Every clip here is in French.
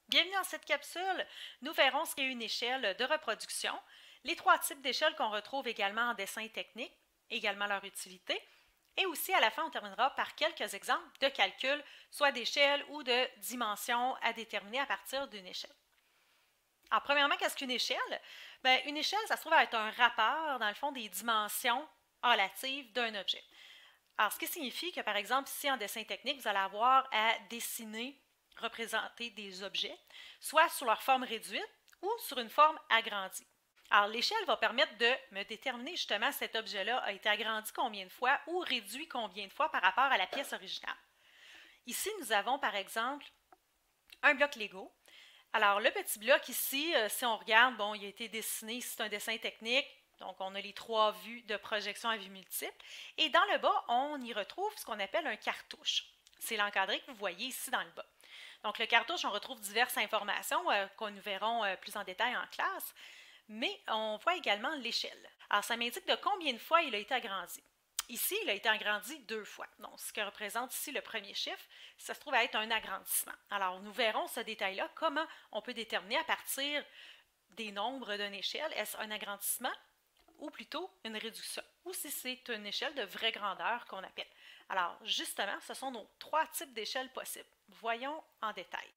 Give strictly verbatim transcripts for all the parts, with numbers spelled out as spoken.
Bienvenue dans cette capsule. Nous verrons ce qu'est une échelle de reproduction, les trois types d'échelles qu'on retrouve également en dessin technique, également leur utilité, et aussi à la fin on terminera par quelques exemples de calcul, soit d'échelle ou de dimensions à déterminer à partir d'une échelle. Alors premièrement, qu'est-ce qu'une échelle? Bien, une échelle, ça se trouve à être un rapport, dans le fond, des dimensions relatives d'un objet. Alors, ce qui signifie que, par exemple, ici en dessin technique, vous allez avoir à dessiner, représenter des objets, soit sous leur forme réduite ou sur une forme agrandie. Alors, l'échelle va permettre de me déterminer justement cet objet-là a été agrandi combien de fois ou réduit combien de fois par rapport à la pièce originale. Ici, nous avons par exemple un bloc Lego. Alors, le petit bloc ici, euh, si on regarde, bon, il a été dessiné, c'est un dessin technique, donc on a les trois vues de projection à vue multiple. Et dans le bas, on y retrouve ce qu'on appelle un cartouche. C'est l'encadré que vous voyez ici dans le bas. Donc, le cartouche, on retrouve diverses informations euh, que nous verrons euh, plus en détail en classe, mais on voit également l'échelle. Alors, ça m'indique de combien de fois il a été agrandi. Ici, il a été agrandi deux fois. Donc, ce que représente ici le premier chiffre, ça se trouve à être un agrandissement. Alors, nous verrons ce détail-là, comment on peut déterminer à partir des nombres d'une échelle, est-ce un agrandissement ou plutôt une réduction, ou si c'est une échelle de vraie grandeur qu'on appelle. Alors, justement, ce sont nos trois types d'échelles possibles. Voyons en détail.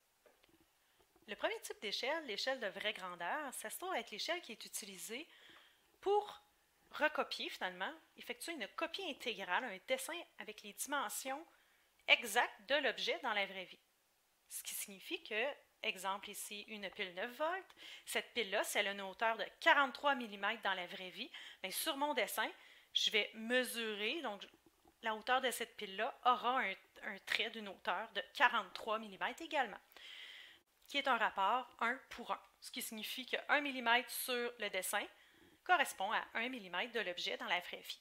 Le premier type d'échelle, l'échelle de vraie grandeur, ça se trouve être l'échelle qui est utilisée pour recopier finalement, effectuer une copie intégrale, un dessin avec les dimensions exactes de l'objet dans la vraie vie. Ce qui signifie que, exemple ici, une pile neuf volts, cette pile-là, si elle a une hauteur de quarante-trois millimètres dans la vraie vie, bien, sur mon dessin, je vais mesurer, donc la hauteur de cette pile-là aura un, un trait d'une hauteur de quarante-trois millimètres également, qui est un rapport un pour un, ce qui signifie que un millimètre sur le dessin correspond à un millimètre de l'objet dans la vraie vie.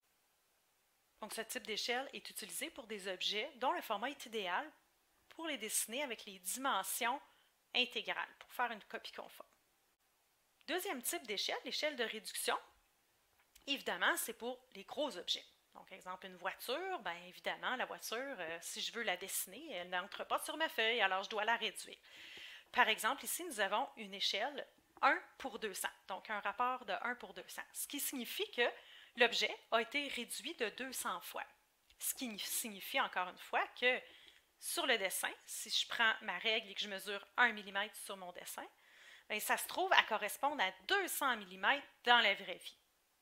Donc, ce type d'échelle est utilisé pour des objets dont le format est idéal pour les dessiner avec les dimensions intégrales, pour faire une copie conforme. Deuxième type d'échelle, l'échelle de réduction. Évidemment, c'est pour les gros objets. Donc, exemple, une voiture, bien évidemment, la voiture, euh, si je veux la dessiner, elle n'entre pas sur ma feuille, alors je dois la réduire. Par exemple, ici, nous avons une échelle un pour deux cents, donc un rapport de un pour deux cents, ce qui signifie que l'objet a été réduit de deux cents fois. Ce qui signifie encore une fois que sur le dessin, si je prends ma règle et que je mesure un millimètre sur mon dessin, bien, ça se trouve à correspondre à deux cents millimètres dans la vraie vie.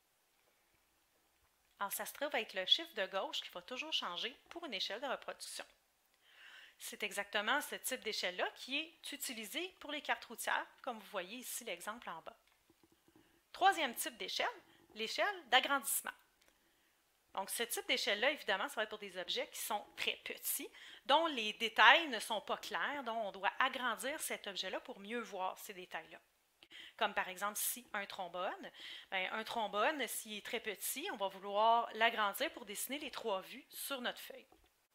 Alors, ça se trouve avec le chiffre de gauche qui va toujours changer pour une échelle de reproduction. C'est exactement ce type d'échelle-là qui est utilisé pour les cartes routières, comme vous voyez ici l'exemple en bas. Troisième type d'échelle, l'échelle d'agrandissement. Donc, ce type d'échelle-là, évidemment, ça va être pour des objets qui sont très petits, dont les détails ne sont pas clairs, dont on doit agrandir cet objet-là pour mieux voir ces détails-là. Comme par exemple ici, un trombone. Bien, un trombone, s'il est très petit, on va vouloir l'agrandir pour dessiner les trois vues sur notre feuille.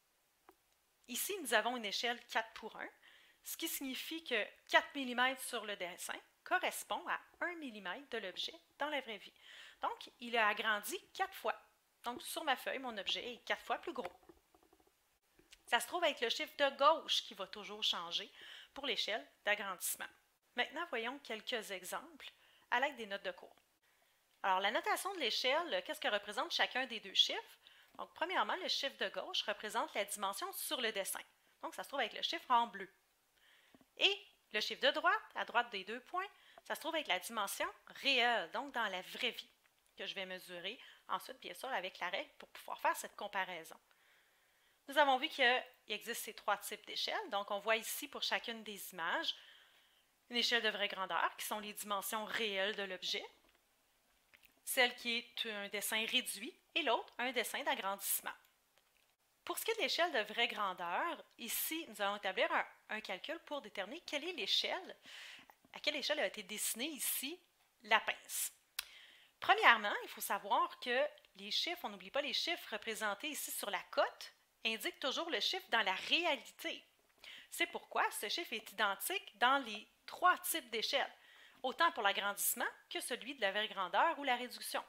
Ici, nous avons une échelle quatre pour un, ce qui signifie que quatre millimètres sur le dessin correspond à un millimètre de l'objet dans la vraie vie. Donc, il a agrandi quatre fois. Donc, sur ma feuille, mon objet est quatre fois plus gros. Ça se trouve être le chiffre de gauche qui va toujours changer pour l'échelle d'agrandissement. Maintenant, voyons quelques exemples à l'aide des notes de cours. Alors, la notation de l'échelle, qu'est-ce que représente chacun des deux chiffres? Donc, premièrement, le chiffre de gauche représente la dimension sur le dessin. Donc, ça se trouve avec le chiffre en bleu. Et le chiffre de droite, à droite des deux points, ça se trouve avec la dimension réelle, donc dans la vraie vie, que je vais mesurer ensuite, bien sûr, avec la règle pour pouvoir faire cette comparaison. Nous avons vu qu'il existe ces trois types d'échelles. Donc, on voit ici pour chacune des images une échelle de vraie grandeur, qui sont les dimensions réelles de l'objet, celle qui est un dessin réduit, et l'autre, un dessin d'agrandissement. Pour ce qui est de l'échelle de vraie grandeur, ici, nous allons établir un, un calcul pour déterminer quelle est l'échelle, à quelle échelle a été dessinée ici la pince. Premièrement, il faut savoir que les chiffres, on n'oublie pas les chiffres représentés ici sur la cote, indiquent toujours le chiffre dans la réalité. C'est pourquoi ce chiffre est identique dans les trois types d'échelles, autant pour l'agrandissement que celui de la vraie grandeur ou la réduction.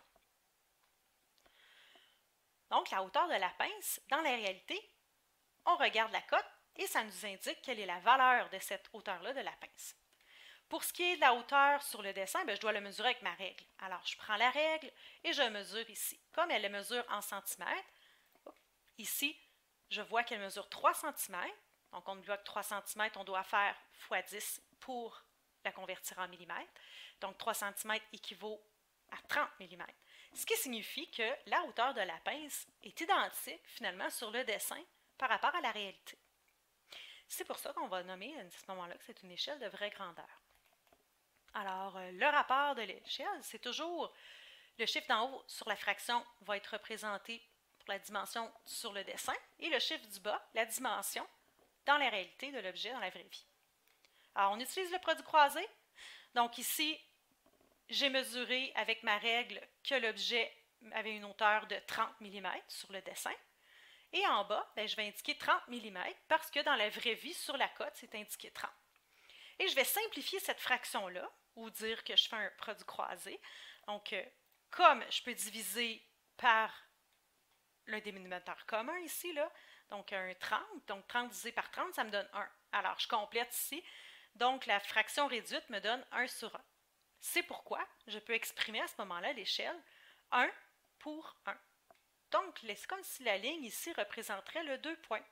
Donc, la hauteur de la pince, dans la réalité, on regarde la cote et ça nous indique quelle est la valeur de cette hauteur-là de la pince. Pour ce qui est de la hauteur sur le dessin, bien, je dois le mesurer avec ma règle. Alors, je prends la règle et je mesure ici. Comme elle le mesure en centimètres, ici, je vois qu'elle mesure trois centimètres. Donc, on bloque trois centimètres, on doit faire fois dix pour la convertir en millimètres. Donc, trois centimètres équivaut à trente millimètres. Ce qui signifie que la hauteur de la pince est identique, finalement, sur le dessin par rapport à la réalité. C'est pour ça qu'on va nommer à ce moment-là que c'est une échelle de vraie grandeur. Alors, le rapport de l'échelle, c'est toujours le chiffre d'en haut sur la fraction va être représenté pour la dimension sur le dessin et le chiffre du bas, la dimension dans la réalité de l'objet dans la vraie vie. Alors, on utilise le produit croisé. Donc ici, j'ai mesuré avec ma règle que l'objet avait une hauteur de trente millimètres sur le dessin. Et en bas, bien, je vais indiquer trente millimètres parce que dans la vraie vie, sur la cote, c'est indiqué trente. Et je vais simplifier cette fraction-là, ou dire que je fais un produit croisé. Donc, euh, comme je peux diviser par le dénominateur commun ici, là, donc un trente, donc trente divisé par trente, ça me donne un. Alors, je complète ici. Donc, la fraction réduite me donne un sur un. C'est pourquoi je peux exprimer à ce moment-là l'échelle un pour un. Donc, c'est comme si la ligne ici représenterait le deux points.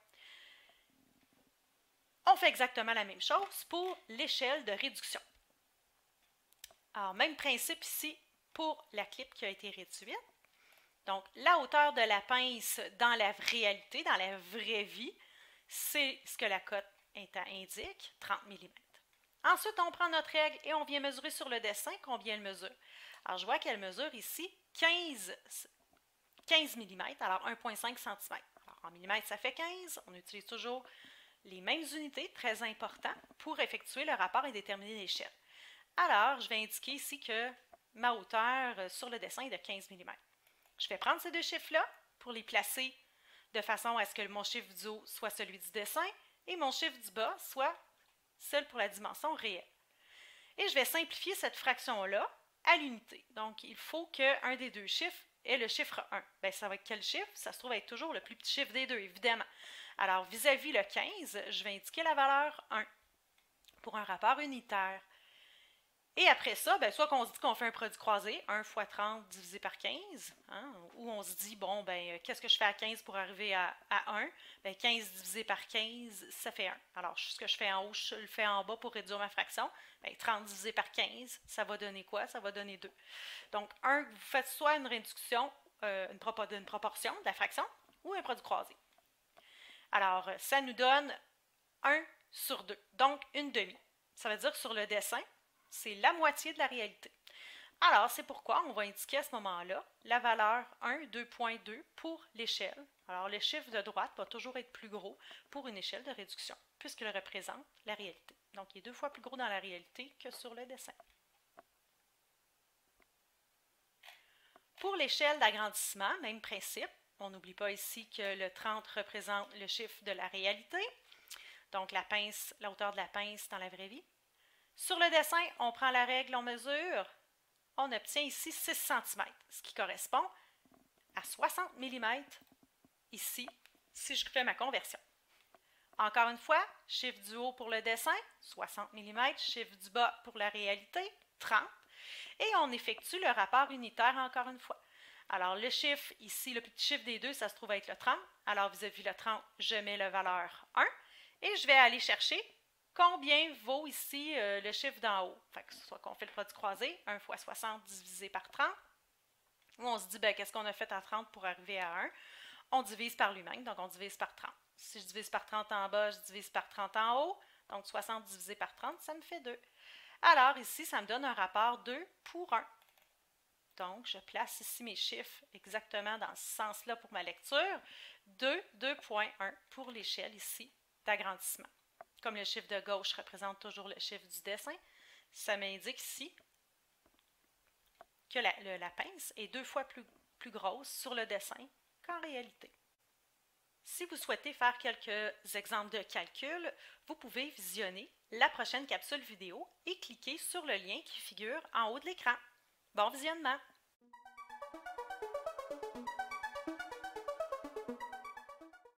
On fait exactement la même chose pour l'échelle de réduction. Alors, même principe ici pour la clip qui a été réduite. Donc, la hauteur de la pince dans la réalité, dans la vraie vie, c'est ce que la cote indique, trente millimètres. Ensuite, on prend notre règle et on vient mesurer sur le dessin combien elle mesure. Alors, je vois qu'elle mesure ici quinze, quinze millimètres, alors un virgule cinq centimètres. Alors, en millimètres, ça fait quinze. On utilise toujours les mêmes unités, très important, pour effectuer le rapport et déterminer l'échelle. Alors, je vais indiquer ici que ma hauteur sur le dessin est de quinze millimètres. Je vais prendre ces deux chiffres-là pour les placer de façon à ce que mon chiffre du haut soit celui du dessin et mon chiffre du bas soit celle pour la dimension réelle. Et je vais simplifier cette fraction-là à l'unité. Donc, il faut qu'un des deux chiffres ait le chiffre un. Bien, ça va être quel chiffre? Ça se trouve être toujours le plus petit chiffre des deux, évidemment. Alors, vis-à-vis le quinze, je vais indiquer la valeur un pour un rapport unitaire. Et après ça, bien, soit qu'on se dit qu'on fait un produit croisé, un fois trente divisé par quinze, hein, ou on se dit, bon, ben, qu'est-ce que je fais à quinze pour arriver à, à un? Bien, quinze divisé par quinze, ça fait un. Alors, ce que je fais en haut, je le fais en bas pour réduire ma fraction. Bien, trente divisé par quinze, ça va donner quoi? Ça va donner deux. Donc, un, vous faites soit une réduction, euh, une, propor une proportion de la fraction, ou un produit croisé. Alors, ça nous donne un sur deux, donc une demi. Ça veut dire que sur le dessin, c'est la moitié de la réalité. Alors, c'est pourquoi on va indiquer à ce moment-là la valeur un, deux virgule deux pour l'échelle. Alors, le chiffre de droite va toujours être plus gros pour une échelle de réduction, puisqu'il représente la réalité. Donc, il est deux fois plus gros dans la réalité que sur le dessin. Pour l'échelle d'agrandissement, même principe. On n'oublie pas ici que le trente représente le chiffre de la réalité. Donc, la pince, la hauteur de la pince dans la vraie vie. Sur le dessin, on prend la règle, on mesure, on obtient ici six centimètres, ce qui correspond à soixante millimètres ici, si je fais ma conversion. Encore une fois, chiffre du haut pour le dessin, soixante millimètres, chiffre du bas pour la réalité, trente, et on effectue le rapport unitaire encore une fois. Alors, le chiffre ici, le petit chiffre des deux, ça se trouve être le trente. Alors, vis-à-vis le trente, je mets la valeur un, et je vais aller chercher combien vaut ici euh, le chiffre d'en haut. Fait que soit qu'on fait le produit croisé, un fois soixante divisé par trente, ou on se dit, ben, qu'est-ce qu'on a fait à trente pour arriver à un? On divise par lui-même, donc on divise par trente. Si je divise par trente en bas, je divise par trente en haut, donc soixante divisé par trente, ça me fait deux. Alors ici, ça me donne un rapport deux pour un. Donc, je place ici mes chiffres exactement dans ce sens-là pour ma lecture. deux, deux virgule un pour l'échelle ici d'agrandissement. Comme le chiffre de gauche représente toujours le chiffre du dessin, ça m'indique ici que la, le, la pince est deux fois plus, plus grosse sur le dessin qu'en réalité. Si vous souhaitez faire quelques exemples de calcul, vous pouvez visionner la prochaine capsule vidéo et cliquer sur le lien qui figure en haut de l'écran. Bon visionnement!